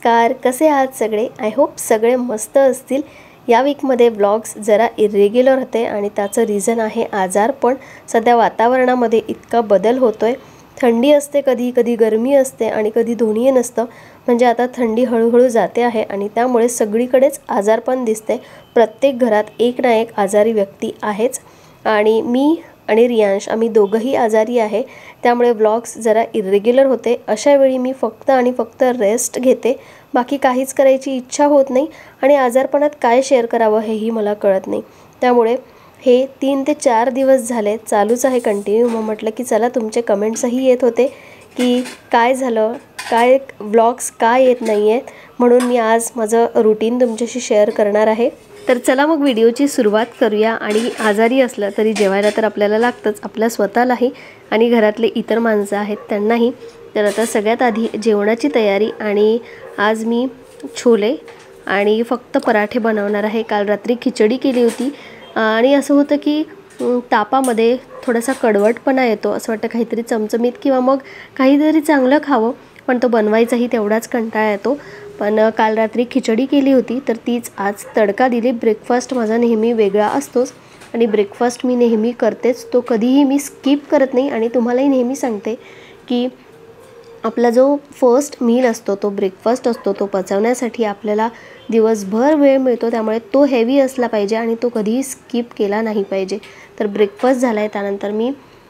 नमस्कार, कसे आहात सगळे? आय होप सगळे मस्त असतील। या वीकमध्ये व्लॉग्स जरा इरेग्युलर होते आणि त्याचं रिझन आहे आजारपण। सध्या वातावरणामध्ये इतका बदल होतोय, थंडी असते, कधी कधी गरमी असते आणि कधी दोन्ही नसतं। म्हणजे आता थंडी हळूहळू जाते आहे आणि त्यामुळे सगळीकडेच आजारपण दिसते। प्रत्येक घरात एक ना एक आजारी व्यक्ती आहेच आणि मी आणि रियांश आम्ही दोघंही आजारी आहे, त्यामुळे व्लॉग्स जरा इरेग्युलर होते। अशा वेळी मी फक्त आणि फक्त रेस्ट घेते, बाकी काहीच करायची इच्छा होत नाही आणि आजारपणात काय शेअर करावं हेही मला कळत नाही। त्यामुळे हे 3 ते 4 दिवस झाले चालूच आहे कंटिन्यू। मग म्हटलं की चला, तुमचे कमेंट्सही येत होते की काय झालं, काय व्लॉग्स का येत नाही आहेत, म्हणून मी आज माझं रुटीन तुमच्याशी शेअर करणार आहे। तर चला मग व्हिडिओची सुरुवात करूया। आणि आजारी असलं तरी जेवायला तर आपल्याला लागतंच, आपल्या स्वतःलाही आणि घरातले इतर माणसं आहेत त्यांनाही। तर आता सगळ्यात आधी जेवणाची तयारी, आणि आज मी छोले आणि फक्त पराठे बनवणार आहे। काल रात्री खिचडी केली होती आणि असं होतं की तापामध्ये थोडासा कडवटपणा येतो, असं वाटतं काहीतरी चमचमीत किंवा मग काहीतरी चांगलं खावं, पण तो बनवायचाही तेवढाच कंटाळा येतो। पण काल रात्री खिचडी केली होती तर तीच आज तडका दिली। ब्रेकफास्ट माझा नेहमी वेगळा असतोच आणि ब्रेकफास्ट मी नेहमी करतेच, तो कधीही मी स्किप करत नाही। आणि तुम्हालाही नेहमी सांगते की आपला जो फर्स्ट मील असतो, तो ब्रेकफास्ट असतो, तो पचवण्यासाठी आपल्याला दिवसभर वेळ मिळतो, त्यामुळे तो हेवी असला पाहिजे आणि तो कधीही स्किप केला नाही पाहिजे। तर ब्रेकफास्ट झाला आहे, त्यानंतर मी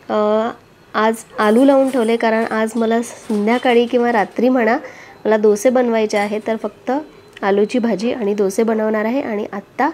आज आलू लावून ठेवले, कारण आज मला संध्याकाळी किंवा रात्री म्हणा मला डोसे बनवायचे आहे। तर फक्त आलूची भाजी आणि डोसे बनवणार आहे। आणि आत्ता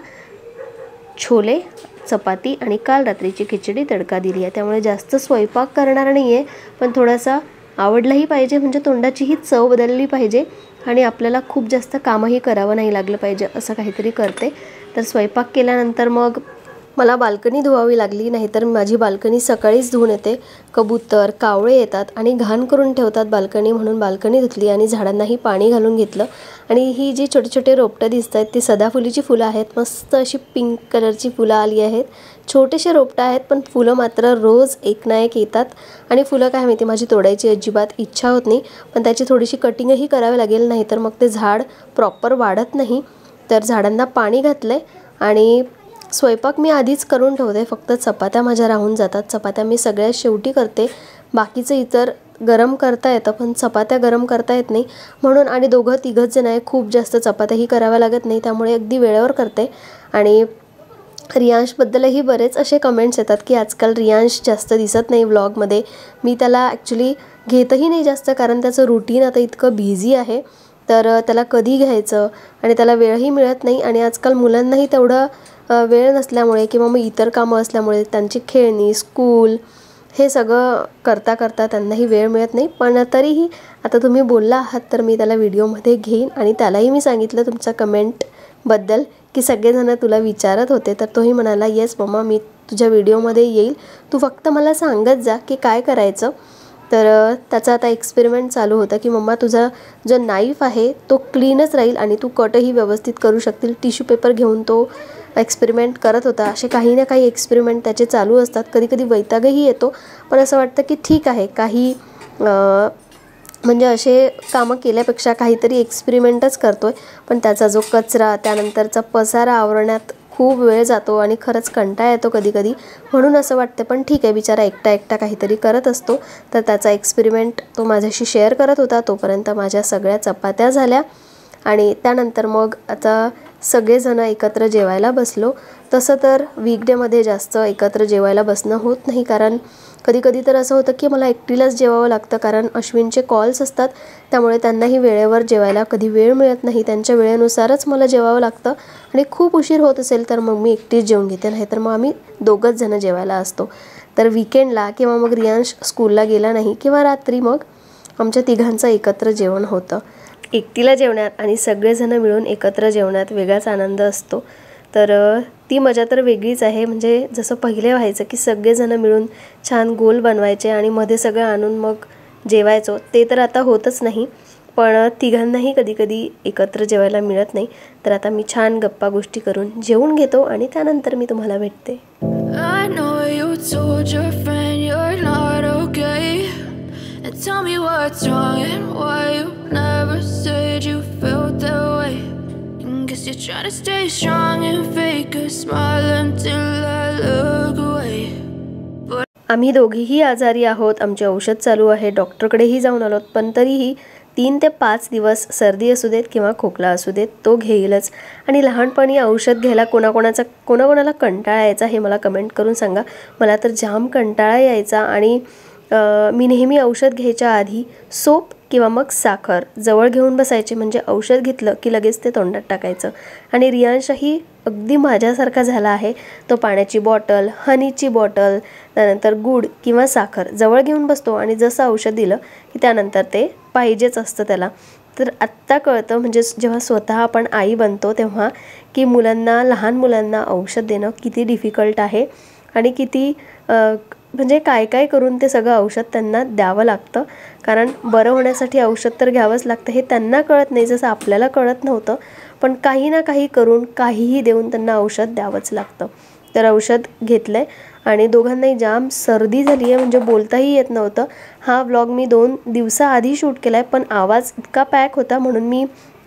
छोले, चपाती आणि काल रात्रीची खिचडी तडका दिली आहे, त्यामुळे जास्त स्वयंपाक करणार नाही आहे, पण थोडासा आवडलाही पाहिजे, म्हणजे तोंडाचीही चव बदलली पाहिजे आणि आपल्याला खूप जास्त कामही करावं नाही लागलं पाहिजे, असं काहीतरी करते। तर स्वयंपाक केल्यानंतर मग मला बाल्कनी धुवावी लागली, नाहीतर माझी बाल्कनी सकाळीच धुवून येते। कबूतर, कावळे येतात आणि घाण करून ठेवतात बाल्कनी, म्हणून बाल्कनी धुतली आणि झाडांनाही पाणी घालून घेतलं। आणि ही जी छोटे छोटे रोपटं दिसत आहेत ती सदाफुलीची फुलं आहेत, मस्त अशी पिंक कलरची फुलं आली आहेत। छोटेसे रोपटं आहेत पण फुलं मात्र रोज एक ना एक येतात। आणि फुलं काय माहिती, माझी तोडायची अजिबात इच्छा होत नाही, पण त्याची थोडीशी कटिंगही करावी लागेल, नाहीतर मग ते झाड प्रॉपर वाढत नाही। तर झाडांना पाणी घातलं आहे आणि स्वयंपाक मी आधीच करून ठेवते, फक्त चपात्या माझ्या राहून जातात। चपात्या मी सगळ्यात शेवटी करते, बाकीचं इतर गरम करता येतं पण चपात्या गरम करता येत नाही, म्हणून। आणि दोघं तिघंच जण आहे, खूप जास्त चपात्याही कराव्या लागत नाही, त्यामुळे अगदी वेळेवर करते। आणि रियांशबद्दलही बरेच असे कमेंट्स येतात की आजकाल रियांश जास्त दिसत नाही व्लॉगमध्ये। मी त्याला ॲक्च्युली घेतही नाही जास्त, कारण त्याचं रुटीन आता इतकं बिझी आहे, तर त्याला कधी घ्यायचं आणि त्याला वेळही मिळत नाही। आणि आजकाल मुलांनाही तेवढं वेळ नसल्यामुळे किंवा मग इतर कामं असल्यामुळे त्यांची खेळणी, स्कूल हे सगळं करता करता त्यांनाही वेळ मिळत नाही। पण तरीही आता तुम्ही बोलला आहात तर मी त्याला व्हिडिओमध्ये घेईन। आणि त्यालाही मी सांगितलं तुमच्या कमेंटबद्दल की सगळेजण तुला विचारत होते, तर तोही म्हणाला येस मम्मा, मी तुझ्या व्हिडिओमध्ये येईल, तू फक्त मला सांगत जा की काय करायचं। तर त्याचा आता एक्सपेरिमेंट चालू होता की मम्मा तुझा जो नाईफ आहे तो क्लीनच राहील आणि तू कटही व्यवस्थित करू शकतील। टिश्यू पेपर घेऊन तो एक्सपेरिमेंट करत होता। असे काही ना काही एक्सपेरिमेंट त्याचे चालू असतात, कधी कधी वैतागही येतो, पण असं वाटतं की ठीक आहे, काही म्हणजे असे कामं केल्यापेक्षा काहीतरी एक्सपेरिमेंटच करतोय। पण त्याचा जो कचरा, त्यानंतरचा पसारा आवरण्यात खूप वेळ जातो आणि खरंच कंटाळा येतो कधी कधी, म्हणून असं वाटतं पण ठीक आहे, बिचारा एकटा एकटा काहीतरी करत असतो। तर त्याचा एक्सपेरिमेंट तो माझ्याशी शेअर करत होता, तोपर्यंत माझ्या सगळ्या चपात्या झाल्या आणि त्यानंतर मग आता सगळेजण एकत्र जेवायला बसलो। तसं तर वीकडेमध्ये जास्त एकत्र जेवायला बसणं होत नाही, कारण कधी कधी तर असं होतं की मला एकटीलाच जेवावं लागतं, कारण अश्विनचे कॉल्स असतात, त्यामुळे त्यांनाही वेळेवर जेवायला कधी वेळ मिळत नाही, त्यांच्या वेळेनुसारच मला जेवावं लागतं। आणि खूप उशीर होत असेल तर मग मी एकटीच जेवून घेते, नाहीतर मग आम्ही दोघंच जण जेवायला असतो। तर वीकेंडला किंवा मग रियांश स्कूलला गेला नाही किंवा रात्री मग आमच्या तिघांचं एकत्र जेवण होतं। एकटीला जेवण्यात आणि सगळेजण मिळून एकत्र जेवण्यात वेगळाच आनंद असतो, तर ती मजा तर वेगळीच आहे। म्हणजे जसं पहिले व्हायचं की सगळेजण मिळून छान गोल बनवायचे आणि मध्ये सगळं आणून मग जेवायचो, ते तर आता होतच नाही। पण तिघांनाही कधी कधी एकत्र जेवायला मिळत नाही, तर आता मी छान गप्पा गोष्टी करून जेवून घेतो आणि त्यानंतर मी तुम्हाला भेटते। Tell me what's wrong and why you never said you felt that way. Guess you're trying to stay strong and fake a smile until I look away. आम्ही दोघीही आजारी आहोत, आमचे औषध चालू आहे, डॉक्टरकडेही जाऊन आलोत, पण तरीही 3 ते 5 दिवस सर्दी असू देत किंवा खोकला असू देत तो घेईलच. आणि लहानपणी औषध घ्यायला कोणाकोणाला कंटाळा यायचा हे मला कमेंट करून सांगा. मला तर जाम कंटाळा यायचा आणि मी नेहमी औषध घ्यायच्या आधी सोप किंवा मग साखर जवळ घेऊन बसायचे, म्हणजे औषध घेतलं की लगेच ते तोंडात टाकायचं. आणि रियांशही अगदी माझ्यासारखा झाला आहे. तो पाण्याची बॉटल, हनीची बॉटल, त्यानंतर गूळ किंवा साखर जवळ घेऊन बसतो आणि जसं औषध दिलं की त्यानंतर ते पाहिजेच असतं त्याला. तर आत्ता कळतं, म्हणजे जेव्हा स्वतः आपण आई बनतो तेव्हा, की लहान मुलांना औषध देणं किती डिफिकल्ट आहे आणि किती म्हणजे काय काय करून ते सगळं औषध त्यांना द्यावं लागतं. कारण बरं होण्यासाठी औषध तर घ्यावंच लागतं, हे त्यांना कळत नाही, जसं आपल्याला कळत नव्हतं, पण काही ना काही करून काहीही देऊन त्यांना औषध द्यावंच लागतं. तर औषध घेतलं आणि दोघांनाही जाम सर्दी झाली आहे, म्हणजे बोलताही येत नव्हतं. हा व्लॉग मी 2 दिवसाआधी शूट केला आहे, पण आवाज इतका पॅक होता म्हणून मी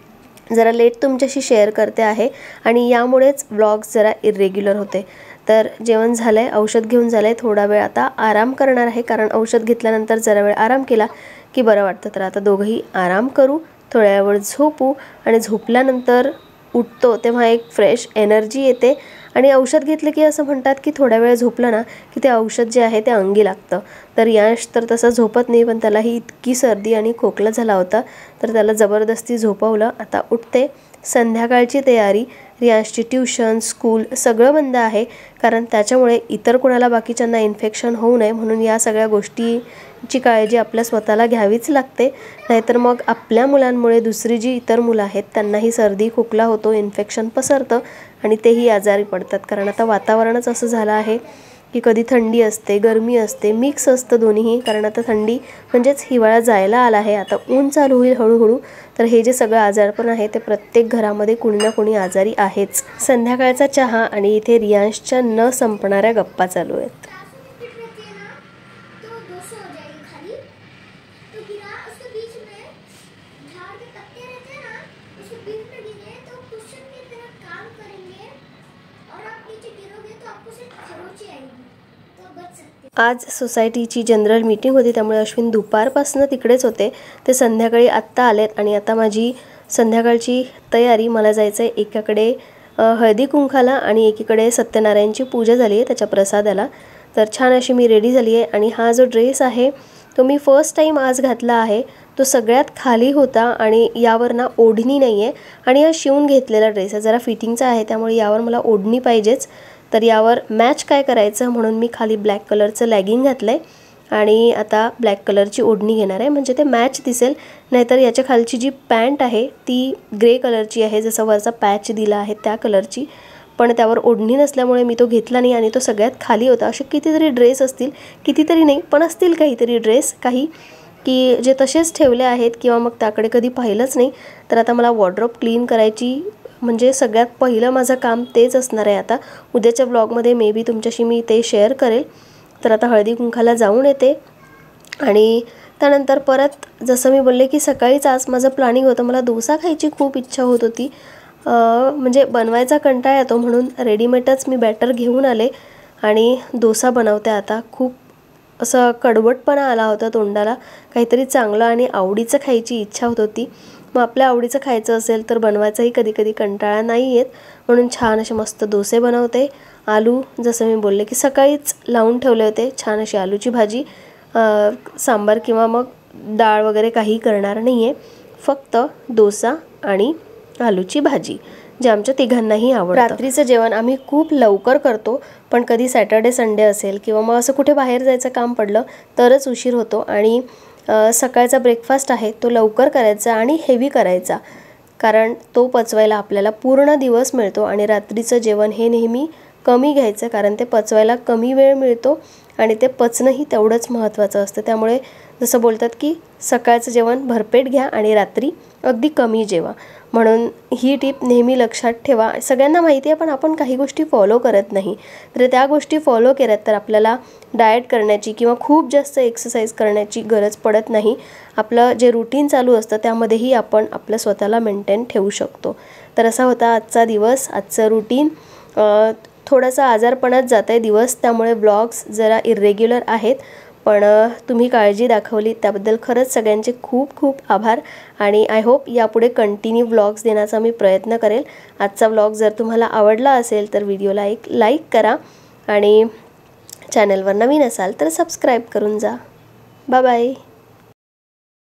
जरा लेट तुमच्याशी शेअर करते आहे आणि यामुळेच व्लॉग्स जरा इरेग्युलर होते. तर जेवण झालं आहे, औषध घेऊन झालं आहे, थोडा वेळ आता आराम करणार आहे, कारण औषध घेतल्यानंतर जरा वेळ आराम केला की बरं वाटतं. तर आता दोघंही आराम करू, थोड्या वेळ झोपू आणि झोपल्यानंतर उठतो तेव्हा एक फ्रेश एनर्जी येते. आणि औषध घेतलं की असं म्हणतात की थोड्या वेळ झोपलं ना की ते औषध जे आहे ते अंगी लागतं. तर यांश तर तसं झोपत नाही, पण त्यालाही इतकी सर्दी आणि खोकला झाला होता, तर त्याला जबरदस्ती झोपवलं. आता उठते. संध्याकाळची तयारी, रियांशची ट्यूशन, स्कूल सगळं बंद आहे, कारण त्याच्यामुळे इतर कोणाला बाकीच्यांना इन्फेक्शन होऊ नये म्हणून या सगळ्या गोष्टीची काळजी आपल्या स्वतःला घ्यावीच लागते. नाहीतर मग आपल्या मुलांमुळे दुसरी जी इतर मुलं आहेत त्यांनाही सर्दी खोकला होतो, इन्फेक्शन पसरतं आणि तेही आजारी पडतात. कारण आता वातावरणच असं झालं आहे की कधी थंडी असते, गरमी असते, मिक्स असतं दोन्हीही. कारण आता थंडी म्हणजेच हिवाळा जायला आला आहे, आता ऊन चालू होईल हळूहळू. तर हे जे सगळं आजारपण आहे ते प्रत्येक घरामध्ये कुणी ना कुणी आजारी आहेच. संध्याकाळचा चहा आणि इथे रियांशच्या न संपणाऱ्या गप्पा चालू आहेत. आज सोसायटीची जनरल मीटिंग होती, त्यामुळे अश्विन दुपारपासून तिकडेच होते. ते संध्याकाळी आत्ता आलेत आणि आता माझी संध्याकाळची तयारी, मला जायचं आहे एकाकडे हळदी कुंकाला आणि एकीकडे सत्यनारायणची पूजा झाली आहे त्याच्या प्रसादाला. तर छान अशी मी रेडी झाली आहे आणि हा जो ड्रेस आहे तो मी फर्स्ट टाईम आज घातला आहे. तो सगळ्यात खाली होता आणि यावर ना ओढणी नाही आहे आणि हा शिवून घेतलेला ड्रेस आहे, जरा फिटिंगचा आहे, त्यामुळे यावर मला ओढणी पाहिजेच. तर यावर मॅच काय करायचं म्हणून मी खाली ब्लॅक कलरचं लॅगिंग घातलं आहे आणि आता ब्लॅक कलरची ओढणी घेणार आहे, म्हणजे ते मॅच दिसेल. नाहीतर याच्या खालची जी पॅन्ट आहे ती ग्रे कलरची आहे, जसा वरचा पॅच दिला आहे त्या कलरची, पण त्यावर ओढणी नसल्यामुळे मी तो घेतला नाही आणि तो सगळ्यात खाली होता. असे कितीतरी ड्रेस असतील, कितीतरी नाही पण असतील काहीतरी ड्रेस काही की जे तसेच ठेवले आहेत किंवा मग त्याकडे कधी पाहिलंच नाही. तर आता मला वॉर्डरोब क्लीन करायची, म्हणजे सगळ्यात पहिलं माझं काम तेच असणार आहे. आता उद्याच्या ब्लॉगमध्ये मे बी तुमच्याशी मी ते शेअर करेल. तर आता हळदी कुंकाला जाऊन येते आणि त्यानंतर परत जसं मी बोलले की सकाळीच आज माझं प्लॅनिंग होतं, मला डोसा खायची खूप इच्छा होत होती, म्हणजे बनवायचा कंटाळा येतो म्हणून रेडीमेडच मी बॅटर घेऊन आले आणि डोसा बनवते. आता खूप असं कडवटपणा आला होता तोंडाला, काहीतरी चांगलं आणि आवडीचं खायची इच्छा होत होती. मग आपल्या आवडीचं खायचं असेल तर बनवायचाही कधी कधी कंटाळा नाही येत, म्हणून छान असे मस्त डोसे बनवते. आलू जसं मी बोलले की सकाळीच लावून ठेवले होते, छान अशी आलूची भाजी, सांबार किंवा मग डाळ वगैरे काही करणार नाही आहे, फक्त डोसा आणि आलूची भाजी, जे आमच्या तिघांनाही आवडतं. रात्रीचं जेवण आम्ही खूप लवकर करतो, पण कधी सॅटर्डे संडे असेल किंवा मग असं कुठे बाहेर जायचं काम पडलं तरच उशीर होतो. आणि सकाळचा ब्रेकफास्ट आहे तो लवकर करायचा आणि हेवी करायचा, कारण तो पचवायला आपल्याला पूर्ण दिवस मिळतो. आणि रात्रीचं जेवण हे नेहमी कमी घ्यायचं, कारण ते पचवायला कमी वेळ मिळतो आणि ते पचणंही तेवढंच महत्त्वाचं असतं. त्यामुळे जसं बोलतात की सकाळचं जेवण भरपेट घ्या आणि रात्री अगदी कमी जेवा, म्हणून ही टिप नेहमी लक्षात ठेवा. सगळ्यांना माहिती आहे पण आपण काही गोष्टी फॉलो करत नाही, तर त्या गोष्टी फॉलो केल्यात तर आपल्याला डाएट करण्याची किंवा खूप जास्त एक्सरसाइज करण्याची गरज पडत नाही. आपलं जे रुटीन चालू असतं त्यामध्येही आपण आपलं स्वतःला मेंटेन ठेवू शकतो. तर असा होता आजचा दिवस, आजचं रुटीन. थोडासा आजारपणात जात आहे दिवस, त्यामुळे ब्लॉग्स जरा इरेग्युलर आहेत, पण तुम्ही काळजी दाखवली त्याबद्दल खरंच सगळ्यांचे खूप खूप आभार. आणि आय होप यापुढे कंटिन्यू व्लॉग्स देण्याचा मी प्रयत्न करेल. आजचा व्लॉग जर तुम्हाला आवडला असेल तर व्हिडिओला एक लाईक करा आणि चॅनलवर नवीन असाल तर सबस्क्राईब करून जा. Bye bye.